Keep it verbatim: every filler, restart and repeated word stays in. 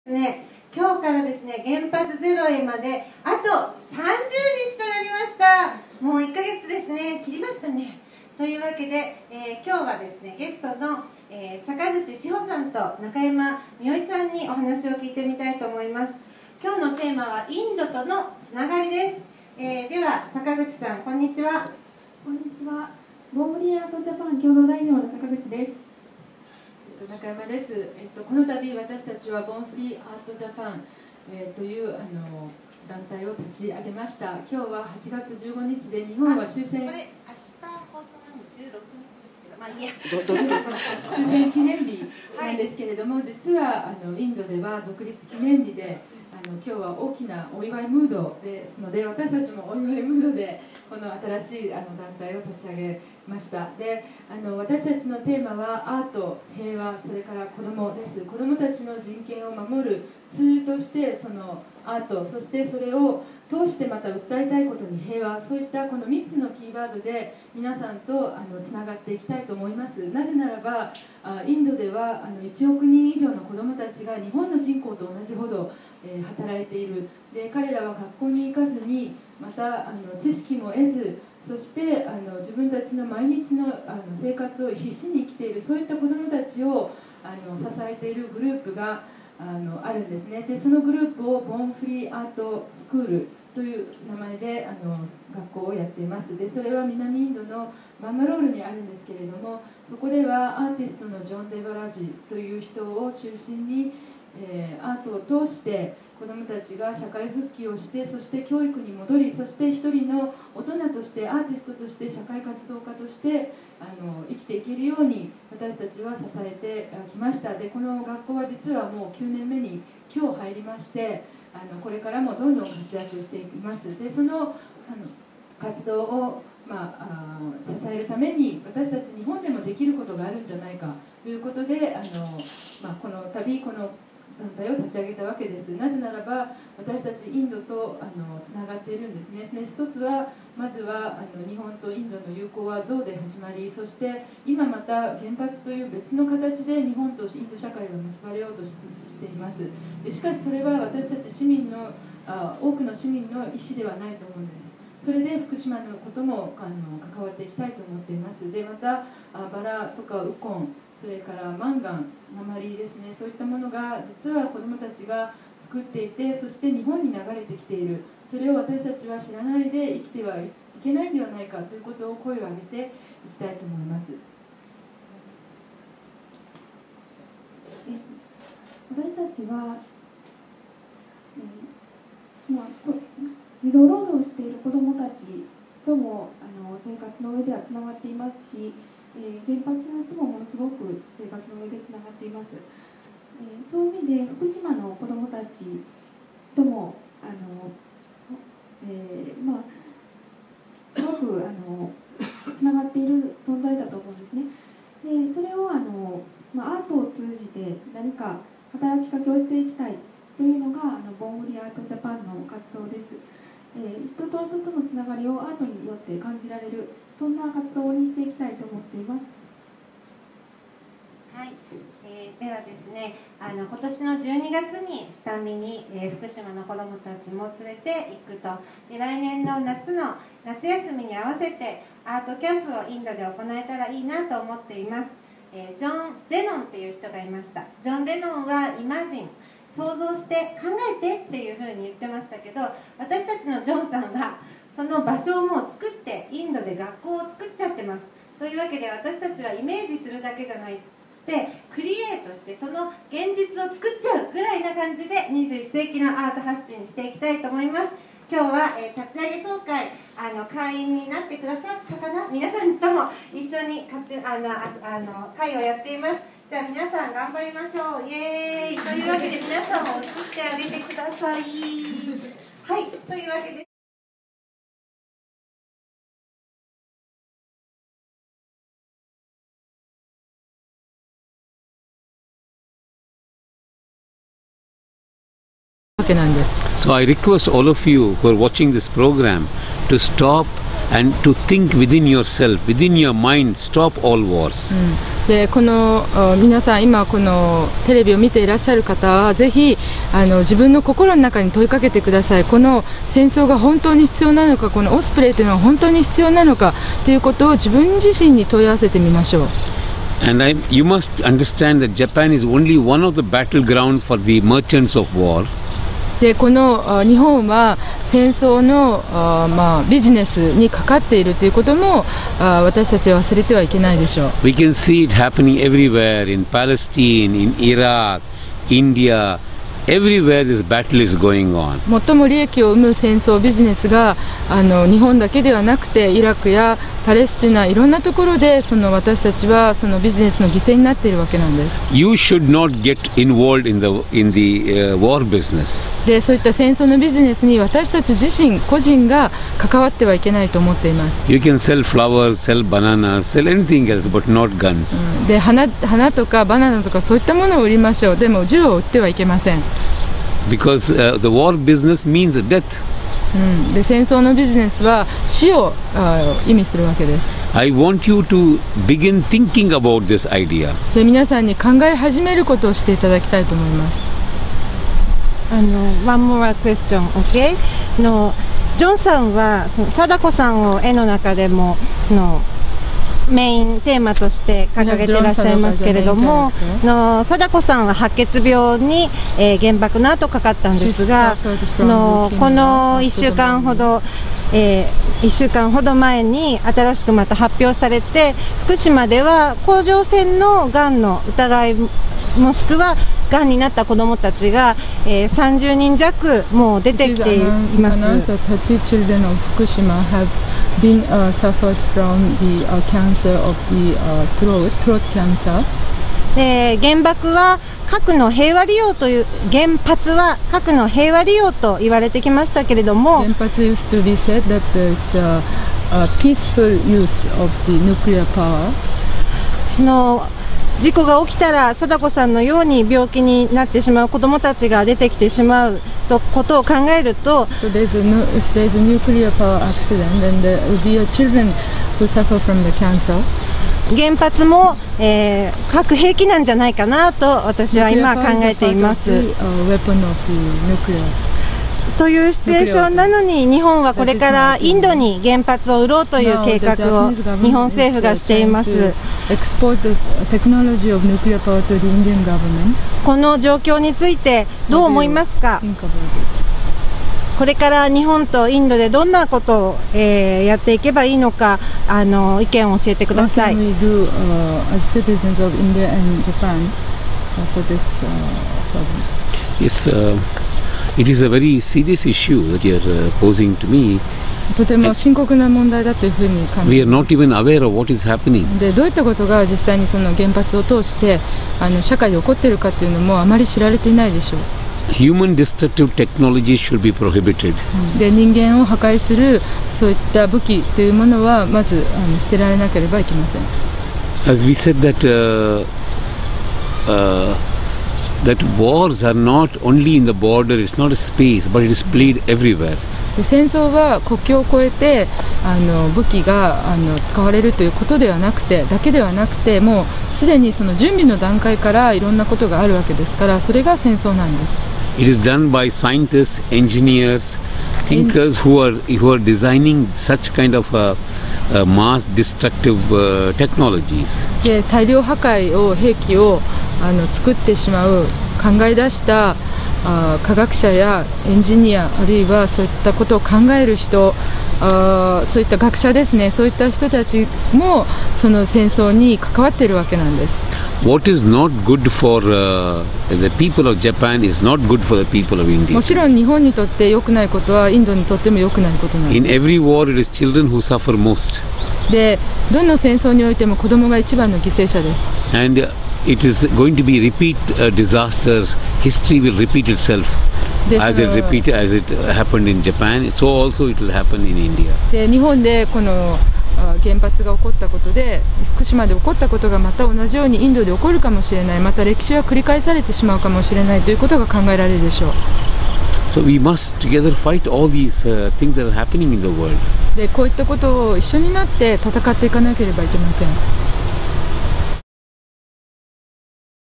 ね、今日からですね、原発ゼロへまであとさんじゅうにちとなりました。もういっかげつですね、切りましたね。というわけで、えー、今日はですね、ゲストの、えー、坂口志保さんと中山美代さんにお話を聞いてみたいと思います。今日のテーマはインドとのつながりです。えー、では坂口さん、こんにちは。 こんにちは。ボンフリーアートジャパン共同代表の坂口です。 中山です。えっと、この度私たちはボンフリーアートジャパン、えー、というあの団体を立ち上げました。今日ははちがつじゅうごにちで日本は終戦、 これ明日放送なのじゅうろくにちですけど、まあいいや終戦記念日なんですけれども、はい、実はあのインドでは独立記念日で、あの今日は大きなお祝いムードですので、私たちもお祝いムードでこの新しいあの団体を立ち上げました。で、あの私たちのテーマはアート、平和、それから子どもです。子どもたちの人権を守るツールとして、そのアート、そしてそれを通してまた訴えたいことに平和、そういったこのみっつのキーワードで皆さんとあのつながっていきたいと思います。なぜならば、インドではあのいちおくにん以上の子どもたちが日本の人口と同じほど、えー、働いている。で、彼らは学校に行かずに、またあの知識も得ず、そしてあの自分たちの毎日のあの生活を必死に生きている、そういった子どもたちをあの支えているグループがあのあるんですね。で、そのグループをボンフリーアートスクールという名前であの学校をやっています。で、それは南インドのバンガロールにあるんですけれども、そこではアーティストのジョン・デバラジという人を中心に、えー、アートを通して子どもたちが社会復帰をして、そして教育に戻り、そして一人の大人として、アーティストとして、社会活動家としてあの生きていけるように私たちは支えてきました。で、この学校は実はもうきゅうねんめに今日入りまして、あのこれからもどんどん活躍していきます。で、そのあの活動を、まあ、あ支えるために私たち日本でもできることがあるんじゃないかということで、あの、まあ、この度この団体を立ち上げたわけです。なぜならば私たちインドとあのつながっているんですね。一つはまずはあの日本とインドの友好は象で始まり、そして今また原発という別の形で日本とインド社会が結ばれようとしています。でしかしそれは私たち市民のあ多くの市民の意思ではないと思うんです。それで福島のこともあの関わっていきたいと思っています。で、またあバラとかウコン、それからマンガン、鉛ですね、そういったものが実は子どもたちが作っていて、そして日本に流れてきている、それを私たちは知らないで生きてはいけないんではないかということを声を上げていきたいと思います。 私たちは、えーまあ、児童労働している子どもたちともあの生活の上ではつながっていますし、えー、原発ともものすごく生活の上でつながっています。えー、そういう意味で福島の子どもたちともあの、えー、まあすごくあのつながっている存在だと思うんですね。で、それをあの、まあ、アートを通じて何か働きかけをしていきたいというのがあのボンフリーアートジャパンの活動です。えー、人と人とのつながりをアートによって感じられる、そんな活動にしていきたいと思っています。 はい、えー、ではですね、あの今年のじゅうにがつに下見に、えー、福島の子どもたちも連れて行くと。で、来年の夏の夏休みに合わせてアートキャンプをインドで行えたらいいなと思っています。えー、ジョン・レノンっていう人がいました。ジョン・レノンはイマジン、想像して考えてっていうふうに言ってましたけど、私たちのジョンさんはその場所をもう作ってインドで学校を作っちゃってます。というわけで私たちはイメージするだけじゃないで、クリエイトしてその現実を作っちゃうぐらいな感じでにじゅういっせいきのアート発信していきたいと思います。今日は、えー、立ち上げ総会あの会員になってくださったかな、皆さんとも一緒にかつあのああの会をやっています。じゃあ皆さん頑張りましょう。イエーイ。というわけで皆さんも映ってあげてください。はい、というわけで So I request all of you who are watching this program to stop and to think within yourself, within your mind, stop all wars. Mm. でこの皆さん今このテレビを見ていらっしゃる方はぜひあの自分の心の中に問いかけてください。この戦争が本当に必要なのか、このオスプレイというのは本当に必要なのかということを自分自身に問い合わせてみましょう。 And I, you must understand that Japan is only one of the battleground for the merchants of war. でこの日本は戦争のあ、まあ、ビジネスにかかっているということもあ私たちは忘れてはいけないでしょう。 We can see it happening everywhere in Palestine, in Iraq, India. Everywhere this battle is going on. 最も利益を生む戦争ビジネスがあの日本だけではなくてイラクやパレスチナいろんなところでその私たちはそのビジネスの犠牲になっているわけなんです。 You should not get involved in the in the、uh, war business. でそういった戦争のビジネスに私たち自身個人が関わってはいけないと思っています。 You can sell flowers, sell bananas, sell anything else, but not guns. うん、で 花, 花とかバナナとかそういったものを売りましょう。でも銃を売ってはいけません。 Because、uh, the war business means death. うん、で戦争のビジネスは死をあ意味するわけです。 I want you to begin thinking about this idea. で皆さんに考え始めることをしていただきたいと思います。 あの One more question, OK? のジョンさんはその貞子さんを絵の中でものメインテーマとして掲げていらっしゃいますけれども、の貞子さんは白血病に、えー、原爆の後かかったんですが、のこのいっしゅうかんほど、えー、いっしゅうかんほど前に新しくまた発表されて、福島では甲状腺のがんの疑いもしくはがんになった子どもたちが、えー、さんじゅうにん弱もう出てきています。 been uh, suffered from the uh, cancer of the uh, throat, throat cancer. で原爆は核の平和利用という原発は核の平和利用と言われてきましたけれども、 原発 used to be said that it's a, a peaceful use of the nuclear power. の事故が起きたら貞子さんのように病気になってしまう子どもたちが出てきてしまうとことを考えると、 So there's a no, if there's a nuclear power accident, then there will be children who suffer from the cancer. 原発も、えー、核兵器なんじゃないかなと私は今考えています。というシチュエーションなのに日本はこれからインドに原発を売ろうという計画を日本政府がしています。この状況についてどう思いますか？これから日本とインドでどんなことを、えー、やっていけばいいのか、あの意見を教えてください。 It is a very serious issue that you are uh, posing to me. とても深刻な問題だというふうに感じ We are not even aware of what is happening. でどういったことが実際にその原発を通してあの社会で起こっているかというのもあまり知られていないでしょう。 Human destructive technology should be prohibited. で人間を破壊するそういった武器というものはまずあの捨てられなければいけません。 As we said that uh, uh, that wars are not only in the border, it's not a space, but it is played everywhere. 戦争は国境を越えてあの武器があの使われるということではなくてだけではなくて、もうすでにその準備の段階からいろんなことがあるわけですから、それが戦争なんです。 It is done by scientists, engineers, thinkers who are who are designing such kind of uh, uh, mass destructive uh, technologies. で大量破壊を兵器をあの作ってしまう考え出したあ科学者やエンジニア、あるいはそういったことを考える人、あそういった学者ですね、そういった人たちもその戦争に関わっているわけなんです。 What is not good for uh, the people of Japan is not good for the people of India. もちろん日本にとって良くないことはインドにとっても良くないことなんです。 In every war, it is children who suffer most. でどの戦争においても子供が一番の犠牲者です。 And uh, it is going to be repeat uh, disasters. History will repeat itself as it repeat as it happened in Japan. So also it will happen in India. で日本でこの原発が起こったことで、福島で起こったことがまた同じようにインドで起こるかもしれない、また歴史は繰り返されてしまうかもしれないということが考えられるでしょう。 So we must together fight all these uh, things that are happening in the world. でこういったことを一緒になって戦っていかなければいけません。